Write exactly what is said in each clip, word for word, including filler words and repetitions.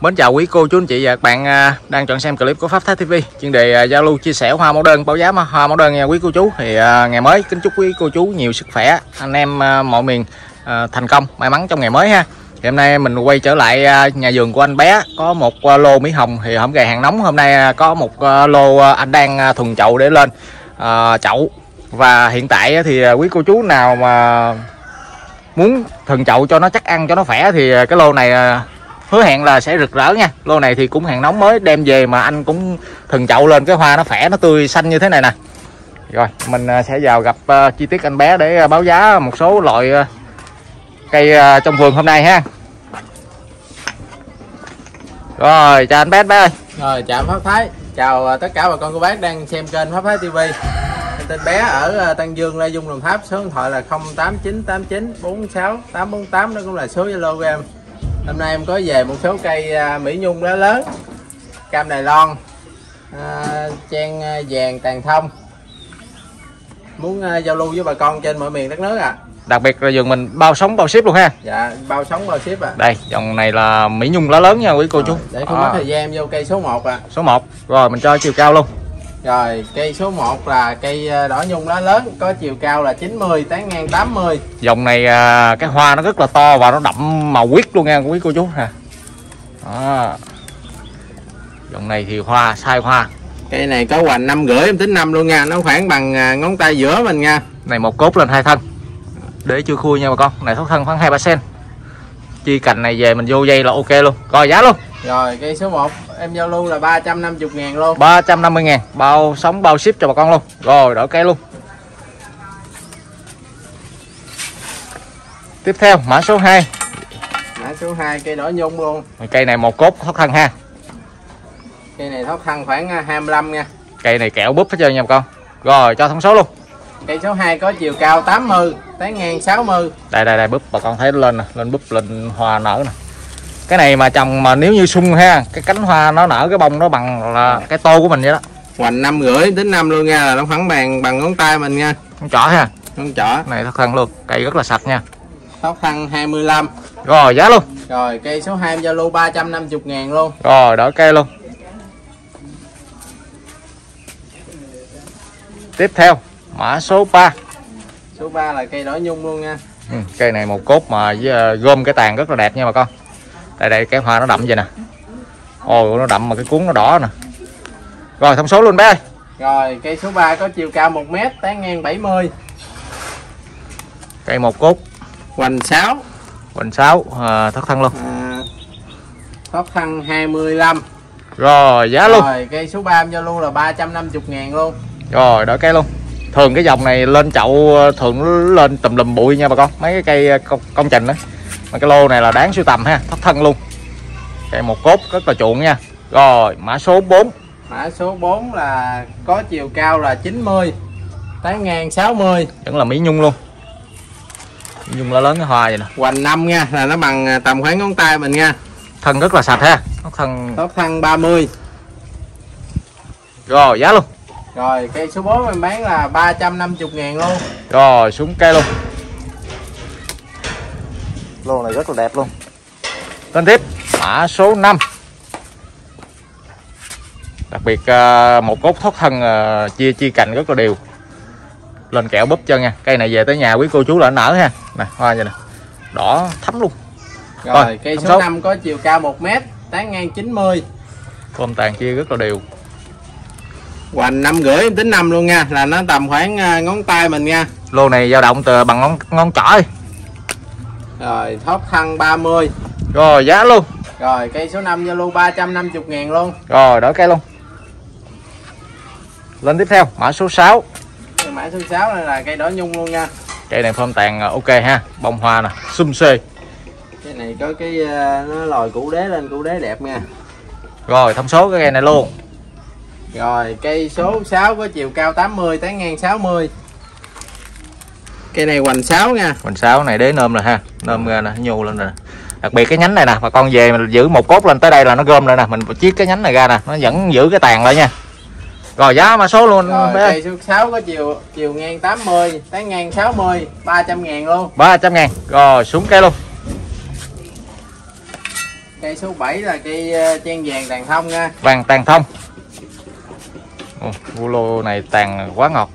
Mến chào quý cô chú anh chị và các bạn đang chọn xem clip của Pháp Thái ti vi, chuyên đề giao lưu chia sẻ hoa mẫu đơn, báo giá hoa mẫu đơn nha quý cô chú. Thì ngày mới kính chúc quý cô chú nhiều sức khỏe, anh em mọi miền thành công, may mắn trong ngày mới ha. Thì hôm nay mình quay trở lại nhà vườn của anh bé, có một lô mỹ hồng thì hổng gầy hàng nóng. Hôm nay có một lô anh đang thuần chậu để lên uh, chậu. Và hiện tại thì quý cô chú nào mà muốn thuần chậu cho nó chắc ăn, cho nó khỏe thì cái lô này hứa hẹn là sẽ rực rỡ nha. Lô này thì cũng hàng nóng mới đem về mà anh cũng thuần chậu lên cái hoa nó khỏe, nó tươi xanh như thế này nè. Rồi mình sẽ vào gặp uh, chi tiết anh bé để báo giá một số loại uh, cây uh, trong vườn hôm nay ha. Rồi chào anh bé, anh bé ơi. Rồi chào Pháp Thái, chào tất cả bà con cô bác đang xem kênh Pháp Thái ti vi. Mình tên bé ở Tân Dương, Lê Dung, Đồng Tháp. Số điện thoại là không tám chín tám chín bốn sáu tám bốn tám, đó cũng là số Zalo của em. Hôm nay em có về một số cây mỹ nhung lá lớn, cam Đài Loan, à, trang vàng tàn thông, muốn uh, giao lưu với bà con trên mọi miền đất nước à. Đặc biệt là vườn mình bao sống bao ship luôn ha. Dạ bao sống bao ship à. Đây dòng này là mỹ nhung lá lớn nha quý cô chú. Để không à. mất thời gian em vô cây số một à. Số một rồi mình cho chiều cao luôn. Rồi cây số một là cây đỏ nhung lá lớn, có chiều cao là chín mươi, tán ngang tám mươi. Dòng này cái hoa nó rất là to và nó đậm màu huyết luôn nha quý cô chú ha. Đó. Dòng này thì hoa sai hoa. Cây này có hoành năm rưỡi, em tính năm luôn nha, nó khoảng bằng ngón tay giữa mình nha. Này một cốt lên hai thân. Để chưa khui nha bà con. Này thoát thân khoảng hai ba xen. Chi cành này về mình vô dây là ok luôn. Rồi giá luôn. Rồi cây số một em giao lưu là ba trăm năm mươi ngàn luôn. ba trăm năm mươi ngàn, bao sống bao ship cho bà con luôn. Rồi đỡ cây luôn. Tiếp theo mã số hai. Mã số hai cây đỏ nhung luôn. Cây này một cốt thoát thân ha. Cây này thoát thân khoảng hai mươi lăm nha. Cây này kẹo búp hết trơn nha bà con. Rồi cho thông số luôn. Cây số hai có chiều cao tám mươi, tán ngang sáu mươi. Đây đây đây búp bà con thấy nó lên nè, lên búp lên hoa nở nè. Cái này mà trồng mà nếu như sung ha, cái cánh hoa nó nở cái bông nó bằng là cái tô của mình vậy đó. Hoành năm rưỡi đến năm luôn nha, là nó khoảng bằng bằng ngón tay mình nha. Con chỏ ha. Con chỏ. Này thoát thân luôn, cây rất là sạch nha. Thoát thân hai mươi lăm. Rồi giá luôn. Rồi cây số hai em giao lưu ba trăm năm mươi ngàn luôn. Rồi đỡ cây luôn. Tiếp theo mã số ba. Số ba là cây đỏ nhung luôn nha. Ừ, cây này một cốt mà với, uh, gom cái tàn rất là đẹp nha bà con. Đây đây cái hoa nó đậm vậy nè. Ồ nó đậm mà cái cuốn nó đỏ nè. Rồi thông số luôn bé ơi. Rồi cây số ba có chiều cao một mét, tán ngang bảy mươi. Cây một cốt. Hoành sáu. Hoành sáu à, thoát thân luôn. À, thoát thân hai mươi lăm. Rồi giá luôn. Rồi cây số ba em giao lưu là ba trăm năm mươi ngàn luôn. Rồi đỡ cây luôn. Thường cái dòng này lên chậu thường nó lên tùm lum bụi nha bà con, mấy cái cây công, công trình đó. Mà cái lô này là đáng sưu tầm ha, thoát thân luôn. Cây một cốt rất là chuộng nha. Rồi mã số bốn. Mã số bốn là có chiều cao là chín mươi, tán ngang sáu mươi. Vẫn là mỹ nhung luôn. Mỹ nhung lá lớn cái hoa vậy nè. Hoành năm nha, là nó bằng tầm khoảng ngón tay mình nha. Thân rất là sạch ha. Thoát thân thoát thân ba mươi. Rồi giá luôn. Rồi cây số bốn em bán là ba trăm năm mươi ngàn luôn. Rồi xuống cây luôn. Lô này rất là đẹp luôn. Lên tiếp mã số năm. Đặc biệt một cốt thoát thân chia chia cành rất là đều. Lên kẹo búp chân nha. Cây này về tới nhà quý cô chú là nở ha. Nè hoa vậy nè. Đỏ thấm luôn. Rồi, Rồi cây số, số năm có chiều cao một mét, tán ngang chín mươi. Phôm tàn chia rất là đều. Hoành năm rưỡi em tính năm luôn nha, là nó tầm khoảng ngón tay mình nha. Lô này dao động từ bằng ngón ngón trỏ đi. Rồi thoát thân ba mươi. Rồi giá luôn. Rồi cây số năm giao lưu ba trăm năm mươi ngàn luôn. Rồi đỡ cây luôn. Lên tiếp theo mã số sáu. Cái mã số sáu này là cây đỏ nhung luôn nha. Cây này phôm tàn ok ha, bông hoa nè, sum xê. Cái này có cái nó lòi củ đế lên, củ đế đẹp nha. Rồi thông số cái cây này luôn. Rồi cây số sáu có chiều cao tám mươi, tán ngang sáu mươi. Cây này hoành sáu nha. Hoành sáu này đế nôm rồi ha, nôm ra nè, nhô lên rồi nè. Đặc biệt cái nhánh này nè, bà con về mình giữ một cốt lên tới đây là nó gom lại nè, mình chiết cái nhánh này ra nè, nó vẫn giữ cái tàn lại nha. Rồi giá mã số luôn. Rồi cây số sáu có chiều chiều ngang tám mươi, tán ngang sáu mươi, ba trăm ngàn luôn. ba trăm ngàn. Rồi xuống cây luôn. Cây số bảy là cây chen vàng tàn thông nha. Vàng tàn thông. Ồ, bu lô này tàn quá ngọt.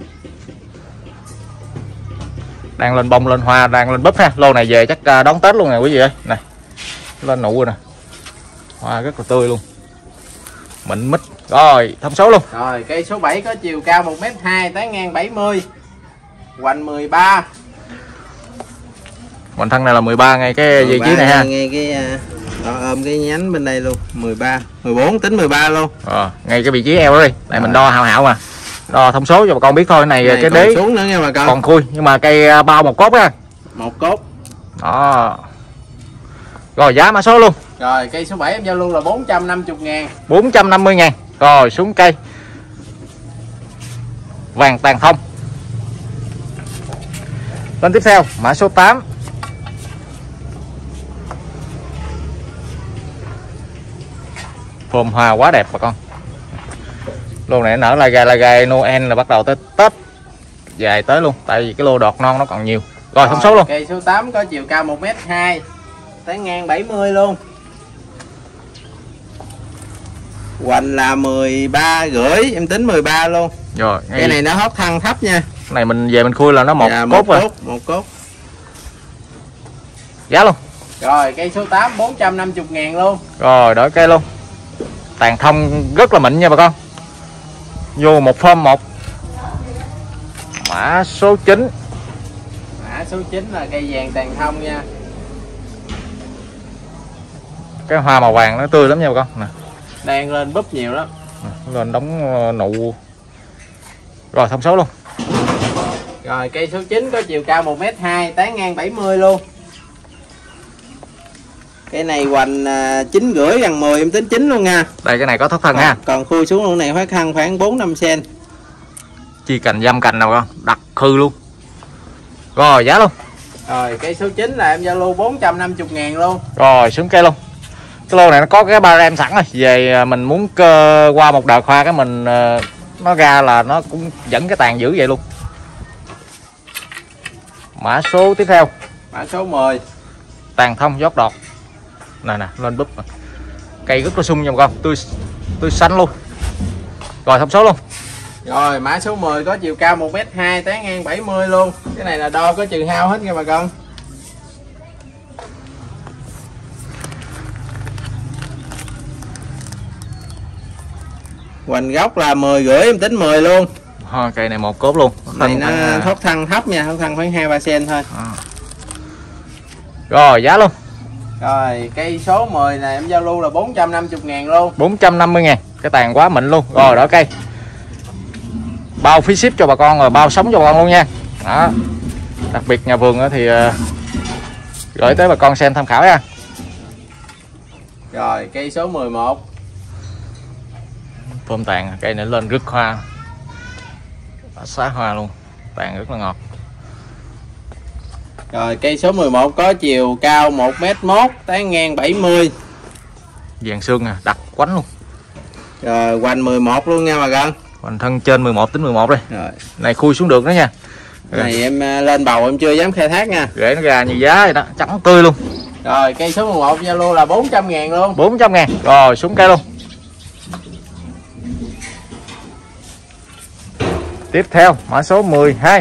Đang lên bông lên hoa, đang lên búp ha. Lô này về chắc đón Tết luôn nè quý vị ơi. Này. Lên nụ rồi nè. Hoa rất là tươi luôn. Mịn mít. Rồi, thông số luôn. Rồi, cây số bảy có chiều cao một mét hai, tán ngang bảy mươi. Hoành mười ba. Hoành thân này là mười ba ngay cái vị trí này ha. Ngay cái đó, ôm cái nhánh bên đây luôn, mười ba, mười bốn tính mười ba luôn. Ờ, ngay cái vị trí eo đó đi. Này mình đo hào hảo mà. Đo thông số cho bà con biết thôi. Này, này cái đế xuống nữa nha bà con. Còn khui, nhưng mà cây bao một cốt á. Một cốt. Đó. Rồi giá mã số luôn. Rồi cây số bảy em giao luôn là bốn trăm năm mươi ngàn. bốn trăm năm mươi ngàn. Rồi xuống cây vàng tàn thông. Lên tiếp theo mã số tám. Phồm hoa quá đẹp bà con. Lô này nở là gai là gai Noel là bắt đầu tới Tết dài tới luôn, tại vì cái lô đọt non nó còn nhiều. Rồi thông số luôn. Cây số tám có chiều cao một mét hai, tán ngang bảy mươi luôn. Hoành là mười ba rưỡi, em tính mười ba luôn. Rồi, ngay... cái này nó hót thân thấp nha. Cái này mình về mình khui là nó một dạ, cốt một rồi. Cốt, một cốt. Giá luôn. Rồi cây số tám bốn trăm năm mươi ngàn luôn. Rồi đổi cây luôn. Tàn thông rất là mịn nha bà con. Vô một phơm một. Mã số chín. Mã số chín là cây vàng tàn thông nha. Cái hoa màu vàng nó tươi lắm nha bà con nè. Đang lên búp nhiều lắm. Lên đóng nụ. Rồi thông số luôn. Rồi cây số chín có chiều cao một mét hai, tán ngang bảy mươi luôn. Cái này hoành chín rưỡi gần mười, em tính chín luôn nha. Đây cái này có thất thân ha. Còn khui xuống luôn này phát khăn khoảng bốn năm cm. Chi cành dăm cành nào con, đặt khư luôn. Rồi giá luôn. Rồi cây số chín là em giao lưu bốn trăm năm mươi ngàn luôn. Rồi xuống cây luôn. Cái lô này nó có cái ba rem sẵn rồi. Về mình muốn cơ qua một đợt hoa cái mình nó ra là nó cũng dẫn cái tàn dữ vậy luôn. Mã số tiếp theo. Mã số mười. Tàn thông giót đọt. Nè nè lên búp. Cây rất là sung nha bà con, tươi tươi xanh luôn. Rồi thông số luôn. Rồi mã số mười có chiều cao một mét hai, tán ngang bảy mươi luôn. Cái này là đo có trừ hao hết nha bà con. Hoành gốc là mười rưỡi, em tính mười luôn. Ha, cây này một cốt luôn. Này nó khoảng... thốt thân thấp nha, thốt thân khoảng hai ba cm thôi. À. Rồi giá luôn. Rồi cây số mười này em giao lưu là bốn trăm năm mươi ngàn luôn. bốn trăm năm mươi ngàn. Cái tàn quá mịn luôn. Rồi đỡ cây. Bao phí ship cho bà con rồi bao sống cho bà con luôn nha. Đó. Đặc biệt nhà vườn thì uh, gửi tới bà con xem tham khảo nha. Rồi cây số mười một. Phơm tàn, cây này lên rứt hoa. Xá hoa luôn. Tàn rất là ngọt. Rồi cây số mười một có chiều cao một mét một, tán ngang bảy mươi. Vàng xương nè, đặt quánh luôn. Rồi hoành mười một luôn nha bà con. Hoành thân trên mười một tính mười một đi. Rồi. Này khui xuống được đó nha. Rồi. Này em lên bầu em chưa dám khai thác nha. Rễ nó ra như giá vậy đó, trắng tươi luôn. Rồi cây số mười một giao lưu là bốn trăm ngàn luôn. bốn trăm ngàn. Rồi xuống cây luôn. Tiếp theo mã số mười hai.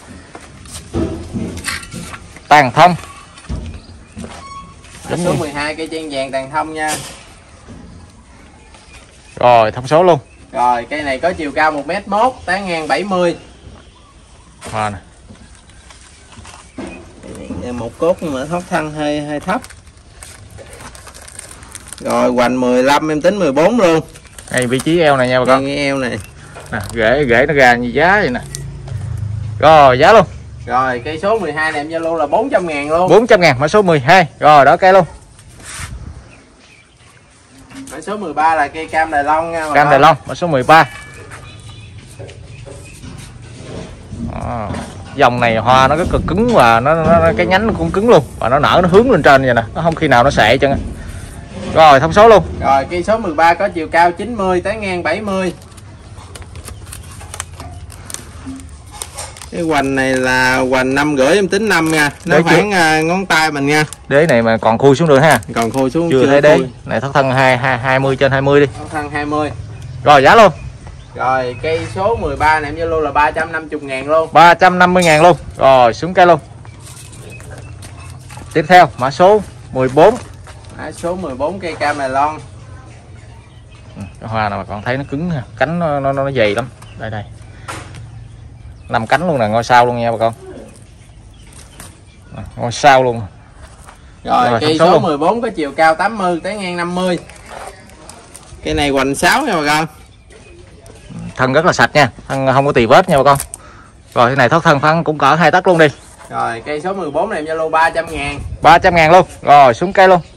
Tàn thông. Mã số mười hai cây chen vàng tàn thông nha. Rồi thông số luôn. Rồi cây này có chiều cao một mét một, tán ngang bảy mươi. Hoa nè. Một cốt nhưng mà thóc thân hơi hơi thấp. Rồi hoành mười lăm, em tính mười bốn luôn. Ngay vị trí eo này nha bà con. Ngay eo này. Nè, rễ rễ nó ra như giá vậy nè. Rồi giá luôn. Rồi cây số mười hai này em giao lưu là bốn trăm ngàn luôn. bốn trăm ngàn mã số mười hai. Rồi đó cây luôn. Mã số mười ba là cây cam Đài Loan nha. Cam Đài Loan mã số mười ba. À, dòng này hoa nó rất là cứng và nó, nó, nó cái nhánh nó cũng cứng luôn và nó nở nó hướng lên trên vậy nè, nó không khi nào nó sệ chân. Rồi thông số luôn. Rồi cây số mười ba có chiều cao chín mươi, tán ngang bảy mươi. Cái hoành này là hoành năm rưỡi em tính năm nha, nó Đấy khoảng uh, ngón tay mình nha. Đế này mà còn khui xuống được ha. Còn khui xuống chưa, chưa thấy đế. Này thoát thân hai hai mươi trên hai mươi đi. Thoát thân hai mươi. Rồi giá luôn. Rồi cây số mười ba này em Zalo là ba trăm năm mươi ngàn luôn. ba trăm năm mươi ngàn luôn. Rồi xuống cây luôn. Tiếp theo mã số mười bốn. Mã số mười bốn cây cam Đài Loan. Cái hoa nào mà còn thấy nó cứng nha, cánh nó nó, nó dày lắm. Đây đây. Năm cánh luôn nè, ngôi sao luôn nha bà con. Ngôi sao luôn. Rồi, rồi cây số luôn. mười bốn có chiều cao tám mươi tới ngang năm mươi. Cây này hoành sáu nha bà con. Thân rất là sạch nha, thân không có tì vết nha bà con. Rồi cái này thoát thân phân cũng cỡ hai tấc luôn đi. Rồi cây số mười bốn này em Zalo ba trăm ngàn. ba trăm ngàn luôn. Rồi xuống cây luôn.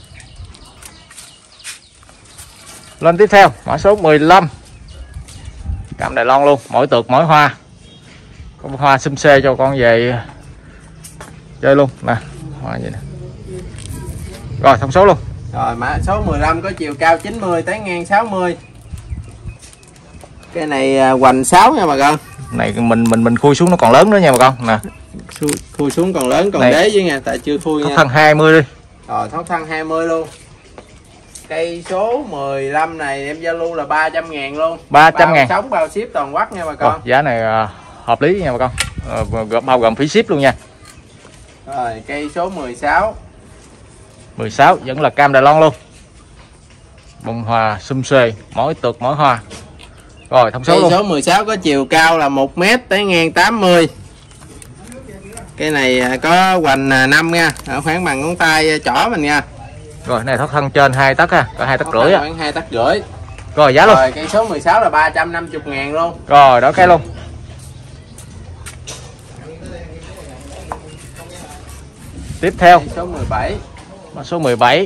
Lên tiếp theo mã số mười lăm. Cam Đài Loan luôn, mỗi tược mỗi hoa. Có hoa xum xê cho con về chơi luôn nè, hoa vậy nè. Rồi thông số luôn. Rồi mã số mười lăm có chiều cao chín mươi tới ngang sáu mươi. Cái này hoành sáu nha bà con. Này mình mình mình khui xuống nó còn lớn nữa nha bà con nè. Khui xuống còn lớn còn này, đế với nha, tại chưa khui thoát nha. thân hai mươi đi. Rồi thoát thân hai mươi luôn. Cây số mười lăm này em Zalo là ba trăm ngàn luôn. ba trăm ngàn. Sống bao ship toàn quốc nha bà con. Ồ, giá này uh, hợp lý nha bà con. Uh, bao gồm phí ship luôn nha. Rồi cây số mười sáu. mười sáu vẫn là cam Đài Loan luôn. Bông hoa xum xê, mỗi tược mỗi hoa. Rồi thông số cây luôn. Cây số mười sáu có chiều cao là một mét tới ngang tám mươi. Cái này có hoành năm nha, ở khoảng bằng ngón tay trỏ mình nha. Rồi cái này thoát thân trên hai tấc ha, có hai tấc rưỡi á. Khoảng hai tấc rưỡi. Rồi giá luôn. Rồi cây số mười sáu là ba trăm năm mươi ngàn luôn. Rồi đó cây luôn. Tiếp theo cây số mười bảy. Mã số mười bảy.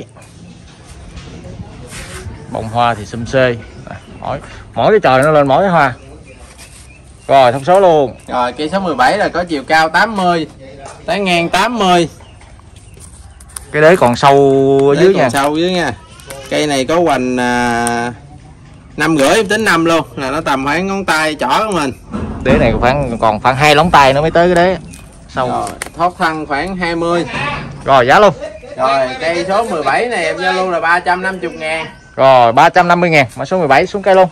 Bông hoa thì xum xê. Mỗi mỗi cái trời nó lên mỗi cái hoa. Rồi thông số luôn. Rồi cây số mười bảy là có chiều cao tám mươi tới ngang tám mươi. Cái đế còn sâu ở đế dưới còn nha. Sâu dưới nha. Cây này có hoành à, năm rưỡi em tính năm luôn, là nó tầm khoảng ngón tay trỏ của mình. Đế này khoảng còn khoảng hai lóng tay nữa mới tới cái đế. Sâu. Rồi, thoát thân khoảng hai mươi. Rồi giá luôn. Rồi cây số mười bảy này em Zalo là ba trăm năm mươi ngàn. Rồi ba trăm năm mươi ngàn. Mã số mười bảy xuống cây luôn.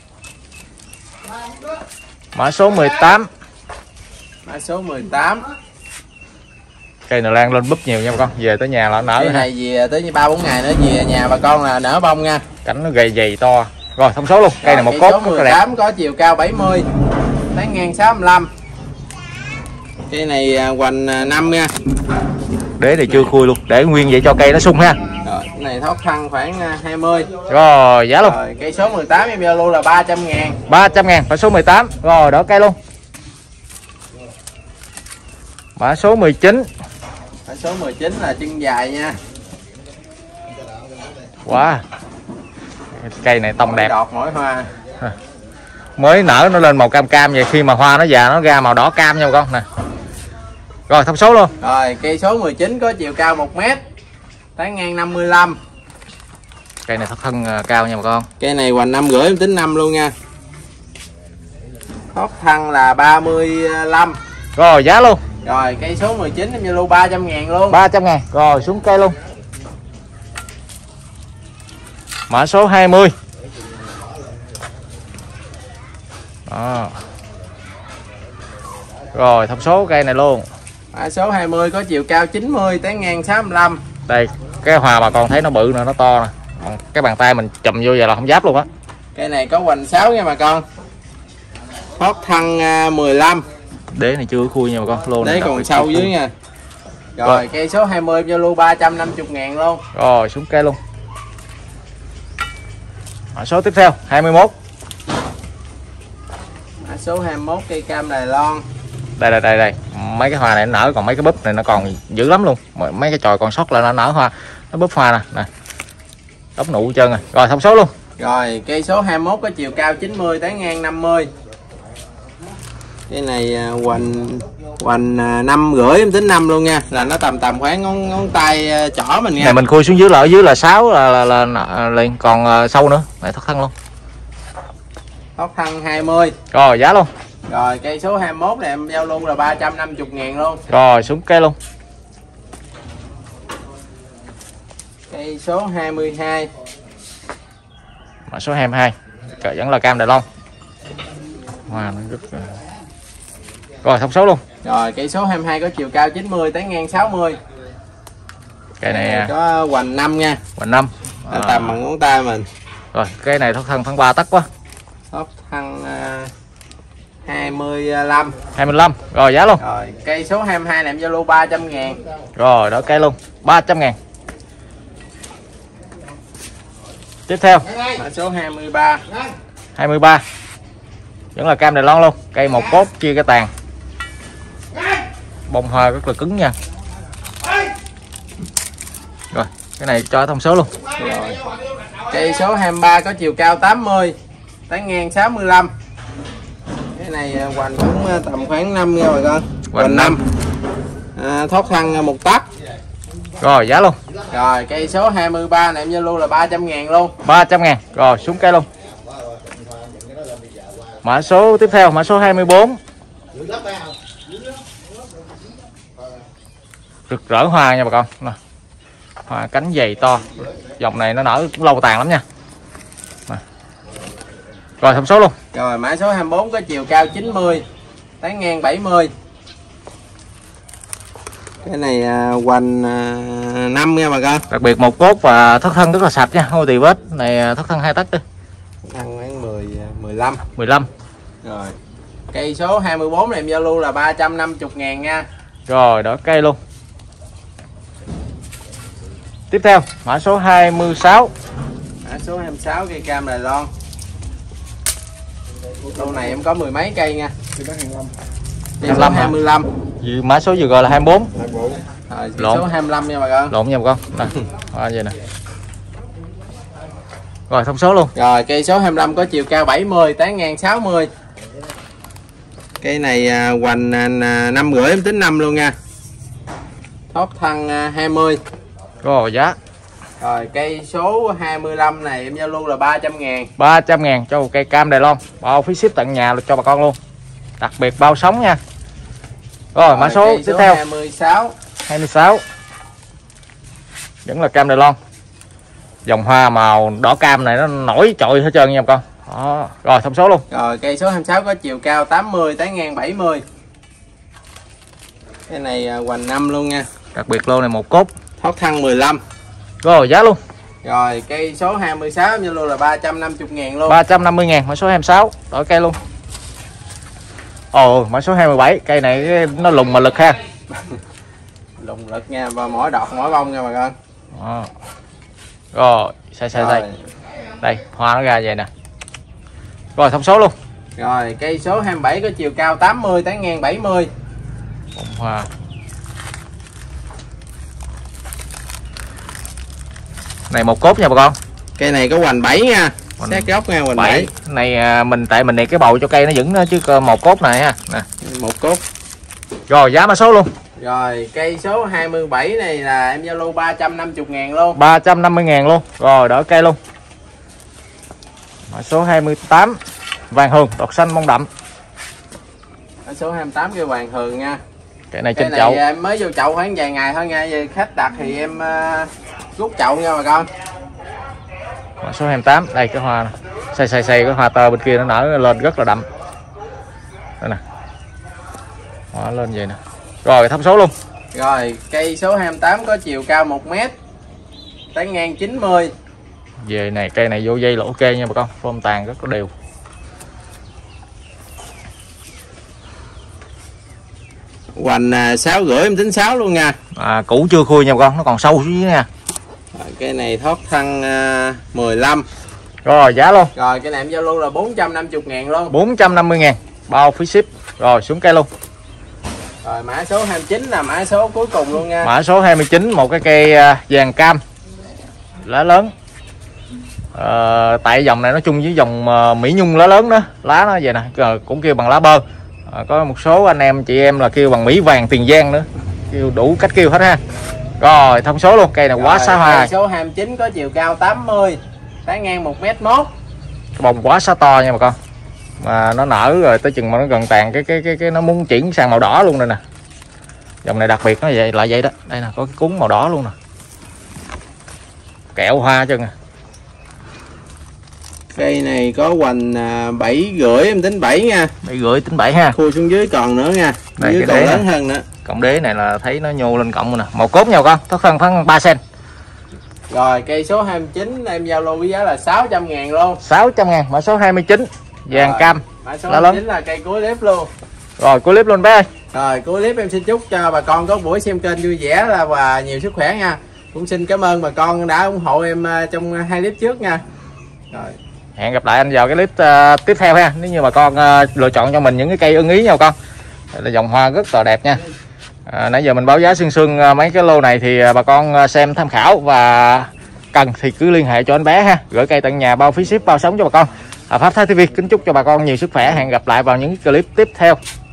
Mã số mười tám. Mã số mười tám. Cây này lan lên búp nhiều nha bà con. Về tới nhà là nở. Cây này về tới ba bốn ngày nữa về nhà bà con là nở bông nha. Cánh nó gầy dày to. Rồi thông số luôn. Cây này một cây cốt số mười tám có chiều cao bảy mươi tới ngang sáu mươi lăm. Cây này hoành năm nha. Đế này chưa khui luôn, để nguyên vậy cho cây nó sung ha. Rồi, cái này thoát thân khoảng hai mươi. Rồi giá luôn. Rồi cây số mười tám em Zalo là ba trăm ngàn. ba trăm ngàn. Mã số mười tám. Rồi đỡ cây luôn. Mã số mười chín. Mã số mười chín là chân dài nha. Wow, cây này tông mỗi đẹp. đọt mỗi hoa. Mới nở nó lên màu cam cam vậy, khi mà hoa nó già nó ra màu đỏ cam nha bà con nè. Rồi thông số luôn. Rồi cây số mười chín có chiều cao một mét tới ngang năm mươi lăm. Cây này thoát thân cao nha bà con. Cây này hoành năm rưỡi em tính năm luôn nha. Thoát thân là ba mươi lăm. Rồi giá luôn. Rồi cây số mười chín em Zalo ba trăm ngàn luôn. ba trăm ngàn. Rồi xuống cây luôn. Mã số hai mươi. Đó. Rồi thông số cây này luôn. Mã số hai mươi có chiều cao chín mươi tới ngang sáu mươi lăm. Đây cái hoa bà con thấy nó bự nè, nó to nè. Còn cái bàn tay mình chùm vô vậy là không giáp luôn á. Cây này có hoành sáu nha bà con. Thoát thân mười lăm. Đế này chưa khui nha bà con. Lô này đế còn sâu dưới nha. Rồi, rồi. Cây số hai mươi Zalo ba trăm năm mươi ngàn luôn. Rồi xuống cây luôn. Mã số tiếp theo hai mươi mốt. Mã số hai mươi mốt cây cam Đài Loan. Đây đây đây đây. Mấy cái hoa này nó nở, còn mấy cái búp này nó còn dữ lắm luôn. Mấy cái chồi còn sót lại nó nở hoa. Nó búp hoa nè, nè. Đốc nụ trơn rồi. Rồi thông số luôn. Rồi cây số hai mươi mốt có chiều cao chín mươi tới ngang năm mươi. Cái này hoành hoành năm rưỡi em tính năm luôn nha, là nó tầm tầm khoảng ngón ngón tay trỏ mình nha. Này mình khui xuống dưới là ở dưới là sáu là là, là, là liền, còn uh, sâu nữa. Này thoát thân luôn. Thoát thân hai mươi. Rồi giá luôn. Rồi cây số hai mốt này em giao luôn là ba trăm năm mươi ngàn luôn. Rồi xuống cây luôn. Cây số hai mươi hai. Mã số hai mươi hai. Cỡ vẫn là cam Đài Loan. Wow, nó rất... Rồi thông số luôn. Rồi cây số hai mươi hai có chiều cao chín mươi, tán ngang sáu mươi. Cây này có hoành năm nha. Hoành năm. À, tầm bằng ngón tay mình. Rồi cái này thoát thân tháng ba tắc quá. Thoát thân uh, hai mươi lăm. hai mươi lăm. Rồi giá luôn. Rồi cây số hai mươi hai này em giao lưu ba trăm ngàn. Rồi đó cây luôn ba trăm ngàn. Tiếp theo mã số hai mươi ba. hai mươi ba. Vẫn là cam Đài Loan luôn. Cây một cốt chia cái tàn. Bông hoa rất là cứng nha. Rồi cái này cho thông số luôn. Rồi. Cây số hai mươi ba có chiều cao tám mươi, tán ngang sáu mươi lăm. Cái này hoành cũng tầm khoảng năm nha bà con. Hoành năm. À, thoát thân một tấc. Rồi giá luôn. Rồi cây số hai mươi ba này em giao lưu là ba trăm ngàn luôn. ba trăm ngàn. Rồi xuống cây luôn. Mã số tiếp theo mã số hai mươi bốn. Rực rỡ hoa nha bà con. Nè. Hoa cánh dày to. Dòng này nó nở cũng lâu tàn lắm nha. Nè. Rồi thông số luôn. Rồi mã số hai mươi bốn có chiều cao chín mươi, tán ngang bảy mươi. Cái này hoành uh, năm nha bà con. Đặc biệt một cốt và thoát thân rất là sạch nha, không tì vết. Này thoát thân hai tấc đi. Ăn khoảng mười, mười lăm. mười lăm. Rồi. Cây số hai mươi bốn này em giao lưu là ba trăm năm mươi ngàn nha. Rồi đó cây luôn. Tiếp theo mã số hai mươi sáu. Mã số hai mươi sáu cây cam Đài Loan. Lâu này em có mười mấy cây nha. Cây số hai mươi lăm. Mã số vừa gọi là hai mươi bốn. Rồi, số hai mươi lăm nha bà con. Lộn nha bà con. Nè. Hoa vậy nè. Rồi thông số luôn. Rồi cây số hai mươi lăm có chiều cao bảy mươi, tán ngang sáu mươi. Cây này uh, hoành uh, năm rưỡi em tính năm luôn nha. Thoát thân uh, hai mươi. Rồi giá. Rồi cây số hai mươi lăm này em giao lưu là ba trăm ngàn. ba trăm ngàn cho một cây cam Đài Loan. Bao phí ship tận nhà cho bà con luôn. Đặc biệt bao sống nha. Rồi, rồi mã số tiếp theo hai mươi sáu. hai mươi sáu. Vẫn là cam Đài Loan. Dòng hoa màu đỏ cam này nó nổi trội hết trơn nha bà con. Đó. Rồi thông số luôn. Rồi cây số hai mươi sáu có chiều cao tám mươi, tán ngang bảy mươi. Cái này hoành năm luôn nha. Đặc biệt lô này một cốt. Thoát thân mười lăm. Rồi giá luôn. Rồi cây số hai mươi sáu như luôn là ba trăm năm mươi ngàn luôn. ba trăm năm mươi ngàn mã số hai mươi sáu. Đổi cây luôn. Ồ mã số hai mươi bảy. Cây này nó lùng mà lực ha. Lùng lực nha. Và mỗi đọt mỗi bông nha bà con. Đó. Rồi xay xay xay. Đây hoa nó ra vậy nè. Rồi thông số luôn. Rồi cây số hai mươi bảy có chiều cao tám mươi, tán ngang bảy mươi. Bông hoa. Này một cốt nha bà con. Cây này có hoành bảy nha. Hoành... Xét gốc nha, hoành bảy. Này mình tại mình này cái bầu cho cây nó vững đó, chứ một cốt này ha. Nè. Một cốt. Rồi giá mã số luôn. Rồi cây số hai mươi bảy này là em giao lưu ba trăm năm mươi ngàn luôn. ba trăm năm mươi ngàn luôn. Rồi đỡ cây luôn. Mã số hai mươi tám. Vàng hường đọt xanh bông đậm. Mã số hai mươi tám cây vàng hường nha. Cái này cái trên này chậu. Em mới vô chậu khoảng vài ngày thôi nha. Về khách đặt thì em uh, rút chậu nha bà con. Mã số hai mươi tám. Đây cái hoa này. Xay xay xay cái hoa tơ bên kia nó nở lên rất là đậm. Đây nè. Hoa lên vậy nè. Rồi thông số luôn. Rồi cây số hai mươi tám có chiều cao một mét, tán ngang chín mươi. Về này cây này vô dây là ok nha bà con. Form tàn rất là đều. Hoành sáu rưỡi em tính sáu luôn nha. À, cũ chưa khui nha bà con, nó còn sâu xuống dưới nha. Rồi, cái này thoát thân uh, mười lăm. Rồi giá luôn. Rồi cái này em giao lưu là bốn trăm năm mươi ngàn luôn. bốn trăm năm mươi ngàn bao phí ship. Rồi xuống cây luôn. Rồi mã số hai mươi chín là mã số cuối cùng luôn nha. Mã số hai mươi chín, một cái cây vàng cam lá lớn. À, tại dòng này nó chung với dòng Mỹ Nhung lá lớn đó, lá nó vậy nè, cũng kêu bằng lá bơ. À, có một số anh em chị em là kêu bằng Mỹ vàng Tiền Giang nữa, kêu đủ cách kêu hết ha. Rồi thông số luôn, cây này quá xa hoa. Cây số hai mươi chín có chiều cao tám mươi, tán ngang một mét mốt. Bông quá xá to nha bà con. mà nó nở rồi tới chừng mà nó gần tàn cái cái cái cái nó muốn chuyển sang màu đỏ luôn đây nè. Dòng này đặc biệt nó vậy là vậy đó. Đây nè, có cái cuốn màu đỏ luôn nè, kẹo hoa chân à. Cây này có hoành bảy rưỡi, em tính bảy nha. Bảy rưỡi tính bảy ha. Khui xuống dưới còn nữa nha. Đây, dưới cái còn đế lớn nè. hơn nữa. Cộng đế này là thấy nó nhô lên cộng nè. Màu cốt nhau con, thấp hơn khoảng ba xen. Rồi cây số hai mươi chín em giao lưu với giá là sáu trăm ngàn luôn. sáu trăm ngàn, mã số hai mươi chín, vàng Rồi, cam. mã số Lá hai mươi lớn. chín là cây cuối clip luôn. Rồi cuối clip luôn bé ơi. Rồi cuối clip em xin chúc cho bà con có buổi xem kênh vui vẻ là và nhiều sức khỏe nha. Cũng xin cảm ơn bà con đã ủng hộ em trong hai clip trước nha. Rồi. Hẹn gặp lại anh vào cái clip uh, tiếp theo ha. Nếu như mà con uh, lựa chọn cho mình những cái cây ưng ý nha con. Đây là dòng hoa rất là đẹp nha. À, nãy giờ mình báo giá xương xương uh, mấy cái lô này thì uh, bà con uh, xem tham khảo, và cần thì cứ liên hệ cho anh bé ha. Gửi cây tận nhà, bao phí ship, bao sống cho bà con. À, Pháp Thái ti vi kính chúc cho bà con nhiều sức khỏe. Hẹn gặp lại vào những clip tiếp theo.